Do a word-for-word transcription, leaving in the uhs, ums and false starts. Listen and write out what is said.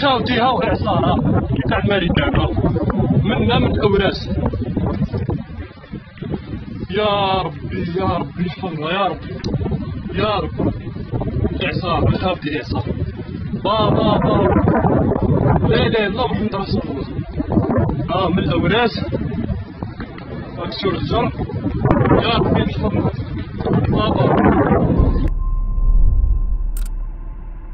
خاوتي ها وعصارة تاع الماريكان منا من الأوراس. يا ربي يا ربي يحفظنا يا ربي يا ربي. إعصار خاوتي إعصار بابا بابا لا لا لا محمد رسول الله. اه من الأوراس أكسور الجرح. يا ربي يحفظنا بابا.